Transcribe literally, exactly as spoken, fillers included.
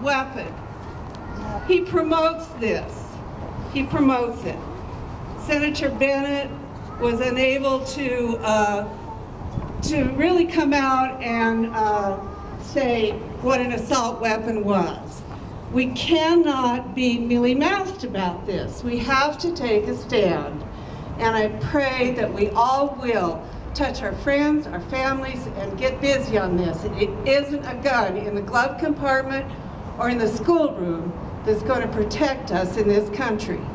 weapon. He promotes this. He promotes it. Senator Bennet was unable to uh, to really come out and uh, say what an assault weapon was. We cannot be mealy-mouthed about this. We have to take a stand. And I pray that we all will touch our friends, our families, and get busy on this. It isn't a gun in the glove compartment or in the schoolroom that's going to protect us in this country.